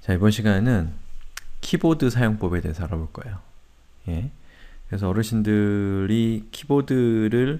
자, 이번 시간에는 키보드 사용법에 대해서 알아볼 거예요. 예. 그래서 어르신들이 키보드를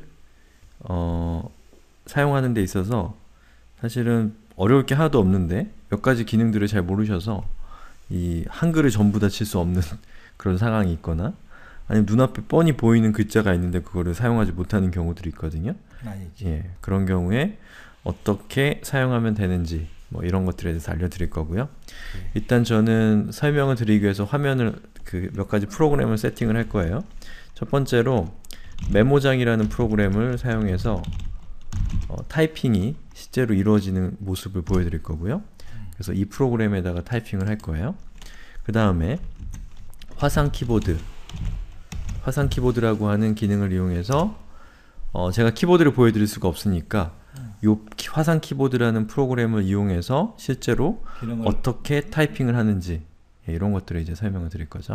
사용하는 데 있어서 사실은 어려울 게 하나도 없는데 몇 가지 기능들을 잘 모르셔서 이 한글을 전부 다 칠 수 없는 그런 상황이 있거나, 아니면 눈앞에 뻔히 보이는 글자가 있는데 그거를 사용하지 못하는 경우들이 있거든요. 아니지. 예, 그런 경우에 어떻게 사용하면 되는지 뭐 이런 것들에 대해서 알려드릴 거고요. 일단 저는 설명을 드리기 위해서 화면을 몇 가지 프로그램을 세팅을 할 거예요. 첫 번째로 메모장이라는 프로그램을 사용해서 타이핑이 실제로 이루어지는 모습을 보여드릴 거고요. 그래서 이 프로그램에다가 타이핑을 할 거예요. 그 다음에 화상 키보드라고 하는 기능을 이용해서 제가 키보드를 보여드릴 수가 없으니까 요 화상 키보드라는 프로그램을 이용해서 실제로 어떻게 타이핑을 하는지, 예, 이런 것들을 이제 설명을 드릴 거죠.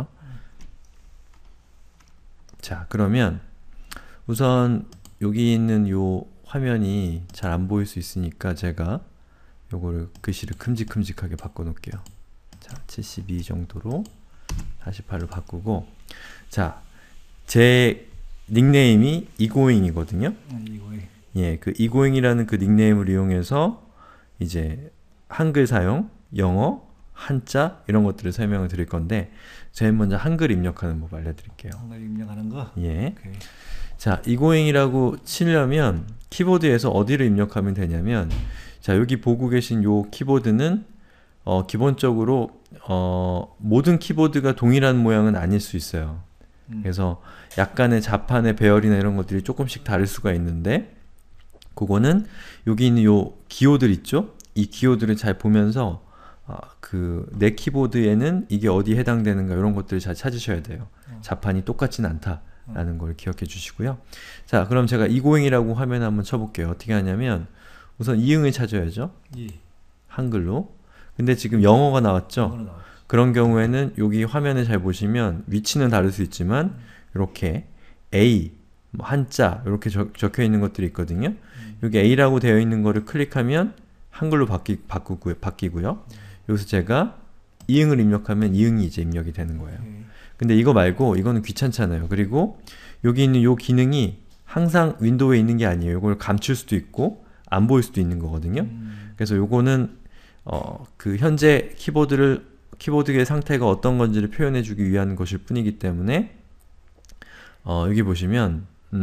자, 그러면 우선 여기 있는 요 화면이 잘 안 보일 수 있으니까 제가 요거를 글씨를 큼직큼직하게 바꿔 놓을게요. 자, 72 정도로 48로 바꾸고, 자, 제 닉네임이 이고잉이거든요. 예, 그 이고잉이라는 그 닉네임을 이용해서 이제 한글 사용, 영어, 한자 이런 것들을 설명을 드릴 건데, 제일 먼저 한글 입력하는 법 알려드릴게요. 한글 입력하는 거? 예. 오케이. 자, 이고잉이라고 치려면 키보드에서 어디를 입력하면 되냐면, 자, 여기 보고 계신 요 키보드는 기본적으로 모든 키보드가 동일한 모양은 아닐 수 있어요. 그래서 약간의 자판의 배열이나 이런 것들이 조금씩 다를 수가 있는데, 그거는 여기 있는 요 기호들 있죠? 이 기호들을 잘 보면서 내 키보드에는 이게 어디에 해당되는가 이런 것들을 잘 찾으셔야 돼요. 자판이 똑같지는 않다라는 걸 기억해 주시고요. 자, 그럼 제가 이고잉이라고 화면에 한번 쳐볼게요. 어떻게 하냐면 우선 이응을 찾아야죠. 한글로. 근데 지금 영어가 나왔죠? 그런 경우에는 여기 화면을 잘 보시면 위치는 다를 수 있지만 이렇게 A, 뭐 한자 이렇게 적혀 있는 것들이 있거든요. 여기 A라고 되어 있는 거를 클릭하면 한글로 바뀌고요. 여기서 제가 이응을 입력하면 이응이 이제 입력이 되는 거예요. 근데 이거 말고 이거는 귀찮잖아요. 그리고 여기 있는 요 기능이 항상 윈도우에 있는 게 아니에요. 이걸 감출 수도 있고 안 보일 수도 있는 거거든요. 그래서 요거는 현재 키보드의 상태가 어떤 건지를 표현해 주기 위한 것일 뿐이기 때문에 여기 보시면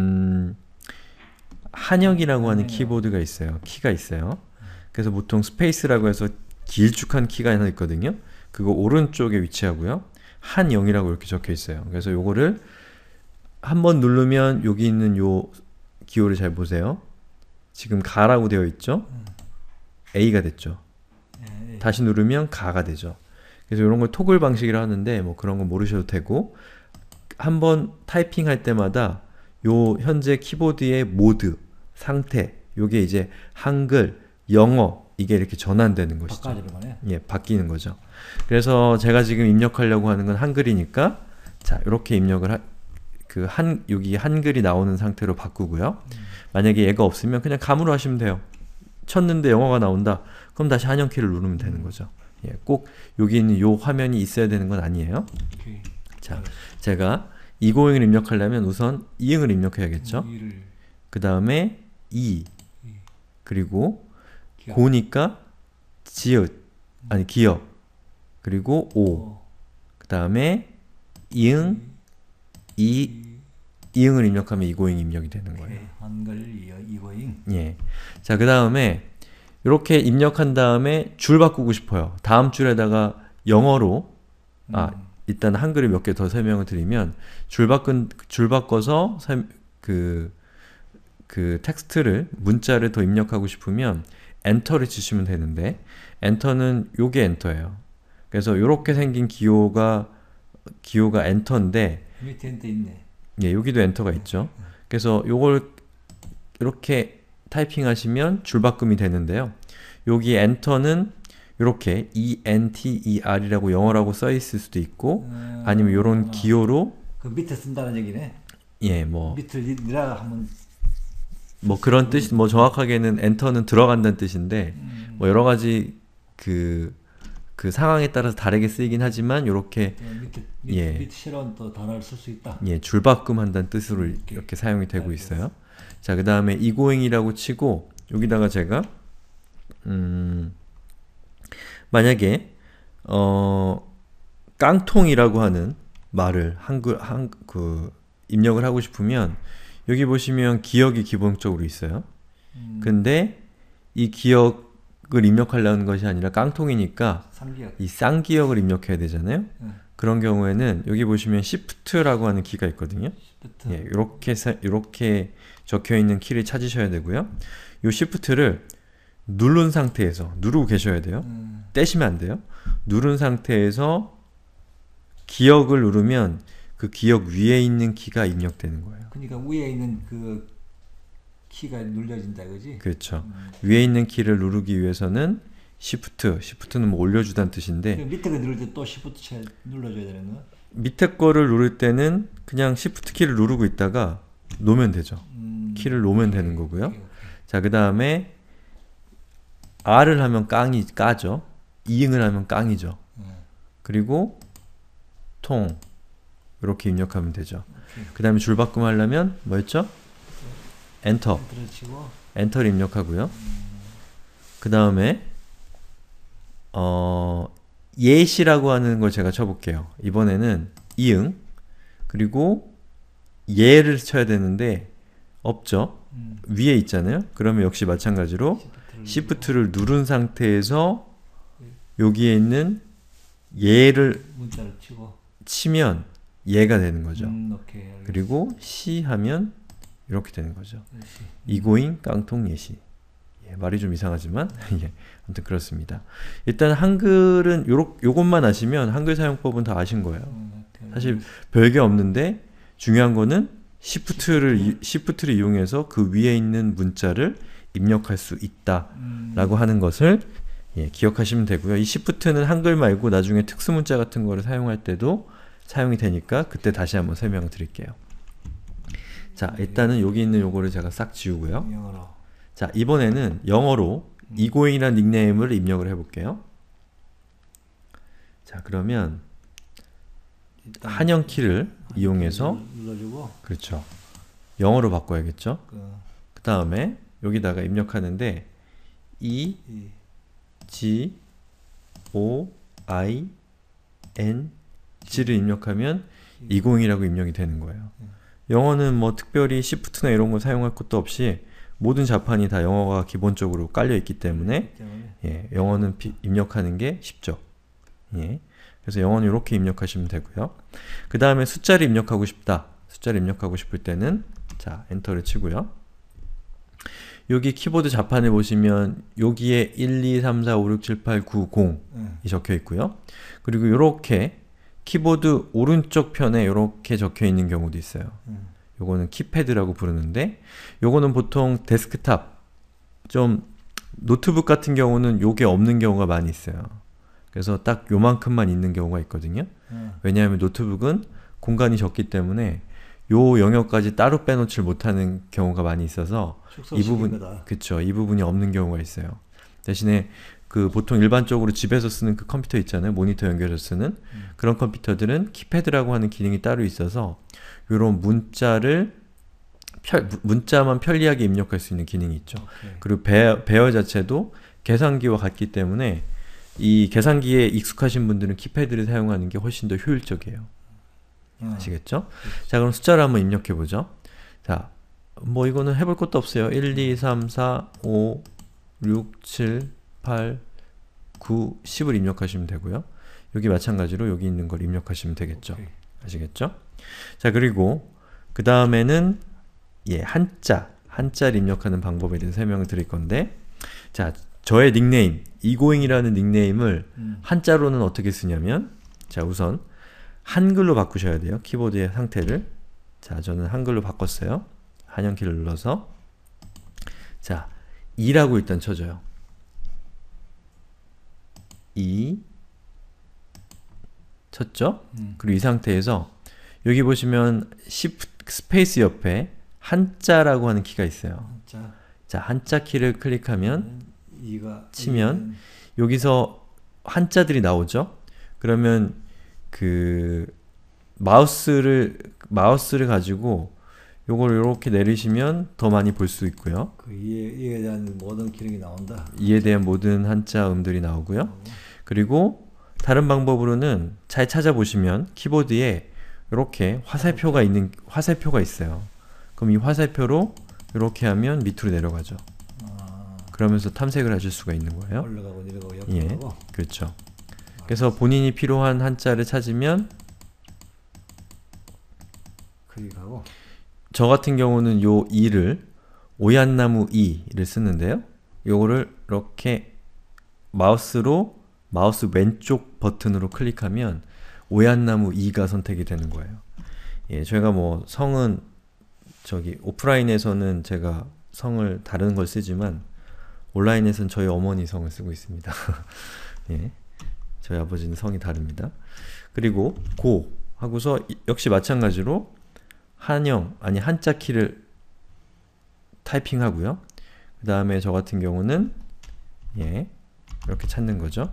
한역이라고 하는 키보드가 있어요. 키가 있어요. 그래서 보통 스페이스라고 해서 길쭉한 키가 하나 있거든요. 그거 오른쪽에 위치하고요. 한영이라고 이렇게 적혀 있어요. 그래서 요거를 한번 누르면 여기 있는 요 기호를 잘 보세요. 지금 가라고 되어 있죠? A가 됐죠. 다시 누르면 가가 되죠. 그래서 이런 걸 토글 방식이라 하는데 뭐 그런 거 모르셔도 되고, 한번 타이핑 할 때마다 요 현재 키보드의 모드, 상태, 요게 이제 한글, 영어 이게 이렇게 전환되는 것이죠. 예, 바뀌는 거죠. 그래서 제가 지금 입력하려고 하는 건 한글이니까, 자, 이렇게 입력을 여기 한글이 나오는 상태로 바꾸고요. 만약에 얘가 없으면 그냥 감으로 하시면 돼요. 쳤는데 영어가 나온다. 그럼 다시 한영키를 누르면 되는 거죠. 예, 꼭 여기 있는 요 화면이 있어야 되는 건 아니에요. 자, 제가 이고잉을 입력하려면 우선 이응을 입력해야겠죠. 그 다음에 그리고 고니까 지읒, 아니 기역, 그리고 오, 그 다음에 이응, 이응을 입력하면 이고잉 입력이 되는 거예요. 한글 이고잉. 예. 자, 그 다음에 이렇게 입력한 다음에 줄 바꾸고 싶어요. 다음 줄에다가 영어로 일단 한글을 몇 개 더 설명을 드리면, 줄 바꿔서 텍스트를, 문자를 더 입력하고 싶으면 엔터를 치시면 되는데, 엔터는 요게 엔터예요. 그래서 요렇게 생긴 기호가 엔터인데, 밑에 엔터 있네. 예, 여기도 엔터가 있죠. 그래서 요걸 이렇게 타이핑 하시면 줄바꿈이 되는데요. 여기 엔터는 이렇게 ENTER이라고 영어라고 써 있을 수도 있고, 아니면 요런 기호로 그 밑에 쓴다는 얘기네. 예, 뭐 밑을 니라 하면 뭐 그런 뜻, 뭐 정확하게는 엔터는 들어간다는 뜻인데, 뭐 여러 가지 그 그 상황에 따라서 다르게 쓰이긴 하지만 요렇게 예. 밑에 새로운 또 단어를 쓸 수 있다. 예, 줄바꿈한다는 뜻으로 이렇게 사용이 되고 있어요. 자, 그 다음에 이고잉이라고 치고 여기다가 제가 만약에 깡통이라고 하는 말을 입력을 하고 싶으면 여기 보시면 기억이 기본적으로 있어요. 근데 이 기억을 입력하려는 것이 아니라 깡통이니까 상기역. 이 쌍기역을 입력해야 되잖아요. 그런 경우에는 여기 보시면 Shift라고 하는 키가 있거든요. Shift. 예, 이렇게 적혀 있는 키를 찾으셔야 되고요. 이 Shift를 누른 상태에서 누르고 계셔야 돼요. 떼시면 안 돼요. 누른 상태에서 기억을 누르면 그 기억 위에 있는 키가 입력되는 거예요. 그러니까 위에 있는 그 키가 눌려진다, 그지? 그렇죠. 위에 있는 키를 누르기 위해서는 Shift는 뭐 올려주다는 뜻인데 밑에 거 누를 때 또 Shift 눌러줘야 되는 거야? 밑에 거를 누를 때는 그냥 Shift 키를 누르고 있다가 놓으면 되죠. 키를 놓으면 되는 거고요. 자, 그 다음에 R을 하면 까죠. 이응을 하면 깡이죠. 그리고 통 이렇게 입력하면 되죠. 그 다음에 줄바꿈 하려면 뭐였죠? 엔터. 엔터를 입력하고요. 그 다음에 예시라고 하는 걸 제가 쳐볼게요. 이번에는 이응 그리고 예를 쳐야 되는데 없죠? 위에 있잖아요. 그러면 역시 마찬가지로 Shift를 누른 상태에서 여기에 있는 예를 문자를 치면 예가 되는 거죠. 오케이, 그리고 시 하면 이렇게 되는 거죠. 이고잉 깡통 예시. 예, 말이 좀 이상하지만 예, 아무튼 그렇습니다. 일단 한글은 요것만 아시면 한글 사용법은 다 아신 거예요. 사실 별게 없는데 중요한 거는 Shift를 이용해서 그 위에 있는 문자를 입력할 수 있다 라고 하는 것을 예, 기억하시면 되고요. 이 Shift는 한글 말고 나중에 특수문자 같은 거를 사용할 때도 사용이 되니까 그때 다시 한번 설명을 드릴게요. 자, 일단은 여기 있는 요거를 제가 싹 지우고요. 영어로. 자, 이번에는 영어로 이고잉이라는 닉네임을 입력을 해볼게요. 자, 그러면 한영 키를 이용해서 눌러주고 그렇죠. 영어로 바꿔야겠죠. 그 다음에 여기다가 입력하는데 E G O I N G를 입력하면 이고잉이라고 입력이 되는 거예요. 영어는 뭐 특별히 Shift나 이런 거 사용할 것도 없이 모든 자판이 다 영어가 기본적으로 깔려 있기 때문에 예, 영어는 입력하는 게 쉽죠. 예, 그래서 영어는 이렇게 입력하시면 되고요. 그 다음에 숫자를 입력하고 싶다. 숫자를 입력하고 싶을 때는 자, 엔터를 치고요. 여기 키보드 자판에 보시면 여기에 1, 2, 3, 4, 5, 6, 7, 8, 9, 0이 적혀 있고요. 그리고 이렇게 키보드 오른쪽 편에 이렇게 적혀 있는 경우도 있어요. 요거는 키패드라고 부르는데 요거는 보통 데스크탑 좀 노트북 같은 경우는 요게 없는 경우가 많이 있어요. 그래서 딱 요만큼만 있는 경우가 있거든요. 왜냐하면 노트북은 공간이 적기 때문에 요 영역까지 따로 빼놓질 못하는 경우가 많이 있어서 이 부분이 없는 경우가 있어요. 대신에 그 보통 일반적으로 집에서 쓰는 그 컴퓨터 있잖아요. 모니터 연결해서 쓰는 그런 컴퓨터들은 키패드라고 하는 기능이 따로 있어서 요런 문자만 편리하게 입력할 수 있는 기능이 있죠. 그리고 배열 자체도 계산기와 같기 때문에 이 계산기에 익숙하신 분들은 키패드를 사용하는 게 훨씬 더 효율적이에요. 아시겠죠? 자, 그럼 숫자를 한번 입력해 보죠. 자, 뭐 이거는 해볼 것도 없어요. 1, 2, 3, 4, 5, 6, 7, 8, 9, 10을 입력하시면 되고요. 여기 마찬가지로 여기 있는 걸 입력하시면 되겠죠. 아시겠죠? 자, 그리고 그 다음에는 예, 한자를 입력하는 방법에 대해서 설명을 드릴 건데 자, 저의 닉네임, 이고잉이라는 닉네임을 한자로는 어떻게 쓰냐면 자, 우선 한글로 바꾸셔야 돼요. 키보드의 상태를. 자, 저는 한글로 바꿨어요. 한영키를 눌러서 자, 2라고 일단 쳐줘요. 2 쳤죠? 그리고 이 상태에서 여기 보시면 스페이스 옆에 한자라고 하는 키가 있어요. 자, 한자 키를 클릭하면 치면 여기서 한자들이 나오죠. 그러면 그 마우스를 가지고 요걸 이렇게 내리시면 더 많이 볼 수 있고요. 그 이에 대한 모든 기능이 나온다. 이에 대한 모든 한자 음들이 나오고요. 그리고 다른 방법으로는 잘 찾아보시면 키보드에 이렇게 화살표가 있어요. 그럼 이 화살표로 이렇게 하면 밑으로 내려가죠. 그러면서 탐색을 하실 수가 있는 거예요. 올라가고 내려가고 예, 옆으로 가고. 그렇죠. 그래서 본인이 필요한 한자를 찾으면 클릭하고. 저 같은 경우는 요 이를 오얏나무 이를 쓰는데요. 요거를 이렇게 마우스 왼쪽 버튼으로 클릭하면 오얏나무 이가 선택이 되는 거예요. 예, 저희가 뭐 성은 저기 오프라인에서는 제가 성을 다른 걸 쓰지만 온라인에서는 저희 어머니 성을 쓰고 있습니다. 예, 저희 아버지는 성이 다릅니다. 그리고 고 하고서 역시 마찬가지로 한자 키를 타이핑하고요. 그 다음에 저 같은 경우는 예, 이렇게 찾는 거죠.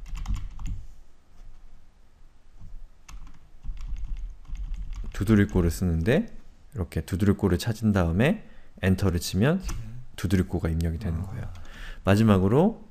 두드릴고를 쓰는데 이렇게 두드릴고를 찾은 다음에 엔터를 치면 두드릴고가 입력이 되는 거예요. 마지막으로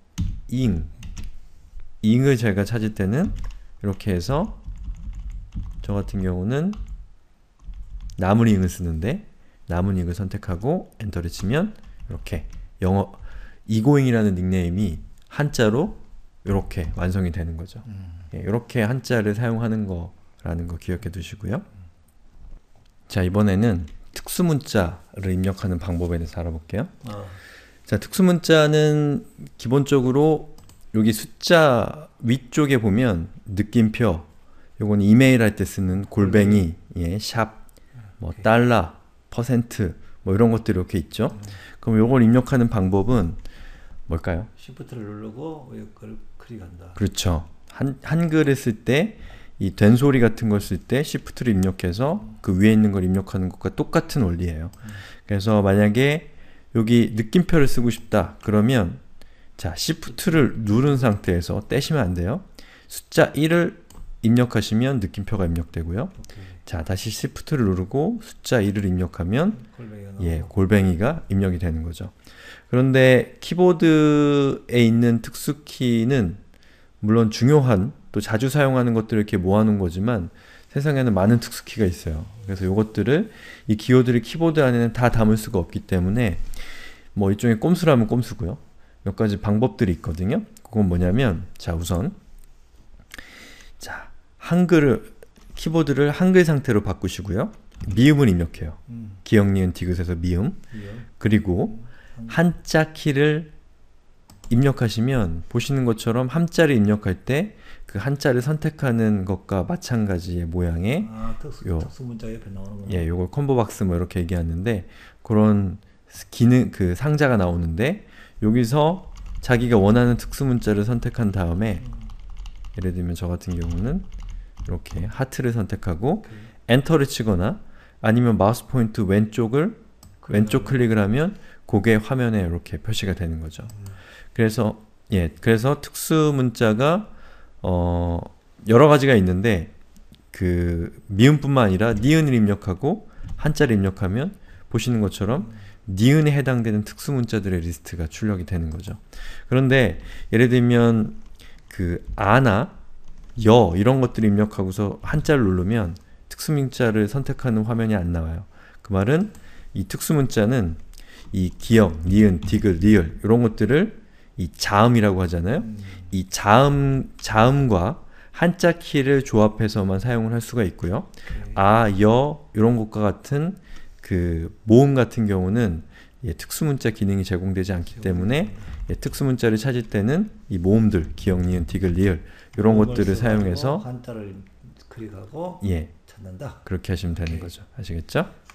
잉을 제가 찾을 때는 이렇게 해서 저 같은 경우는 나무잉을 쓰는데 나무잉을 선택하고 엔터를 치면 이렇게 영어 이고잉이라는 닉네임이 한자로 이렇게 완성이 되는 거죠. 예, 이렇게 한자를 사용하는 거라는 거 기억해 두시고요. 자, 이번에는 특수문자를 입력하는 방법에 대해서 알아볼게요. 자, 특수문자는 기본적으로 여기 숫자 위쪽에 보면 느낌표, 요건 이메일 할 때 쓰는 골뱅이, 예, 샵, 뭐 달러, 퍼센트, 뭐 이런 것들이 이렇게 있죠. 그럼 요걸 입력하는 방법은 뭘까요? Shift를 누르고 그걸 클릭한다. 그렇죠. 한글을 쓸 때 이 된소리 같은 걸 쓸 때 Shift를 입력해서 그 위에 있는 걸 입력하는 것과 똑같은 원리예요. 그래서 만약에 여기 느낌표를 쓰고 싶다 그러면 자, Shift를 누른 상태에서 떼시면 안 돼요. 숫자 1을 입력하시면 느낌표가 입력되고요. 오케이. 자, 다시 Shift를 누르고 숫자 1을 입력하면 골뱅이가 예, 나오고. 골뱅이가 입력이 되는 거죠. 그런데 키보드에 있는 특수키는 물론 중요한 또 자주 사용하는 것들을 이렇게 모아놓은 거지만 세상에는 많은 특수키가 있어요. 그래서 이것들을 이 기호들을 키보드 안에는 다 담을 수가 없기 때문에 뭐 일종의 꼼수라면 꼼수고요. 몇 가지 방법들이 있거든요. 그건 뭐냐면 자, 우선 자, 키보드를 한글 상태로 바꾸시고요. 미음을 입력해요. 기역, 니은, 디귿에서 미음. 그리고 한자 키를 입력하시면 보시는 것처럼 한자를 입력할 때 그 한자를 선택하는 것과 마찬가지의 모양의 특수 문자 옆에 나오는구나. 예, 요걸 콤보박스 뭐 이렇게 얘기하는데 그런 기능 그 상자가 나오는데 여기서 자기가 원하는 특수 문자를 선택한 다음에 예를 들면 저 같은 경우는 이렇게 하트를 선택하고 엔터를 치거나 아니면 마우스 포인트 왼쪽 클릭을 하면 그게 화면에 이렇게 표시가 되는 거죠. 그래서 특수 문자가 여러 가지가 있는데 그 미음뿐만 아니라 니은을 입력하고 한자를 입력하면 보시는 것처럼 니은에 해당되는 특수 문자들의 리스트가 출력이 되는 거죠. 그런데 예를 들면 그 아나 여 이런 것들을 입력하고서 한자를 누르면 특수 문자를 선택하는 화면이 안 나와요. 그 말은 이 특수 문자는 이 기역, 니은, 디귿, 리을 이런 것들을 이 자음이라고 하잖아요. 이 자음과 한자 키를 조합해서만 사용을 할 수가 있고요. 아, 여 이런 것과 같은 그 모음 같은 경우는 특수문자 기능이 제공되지 않기 때문에 특수문자를 찾을 때는 이 모음들, 기역, 니은, 디귿, 리을 이런 것들을 사용해서 한자를 클릭하고 예, 찾는다. 그렇게 하시면 되는 거죠. 아시겠죠?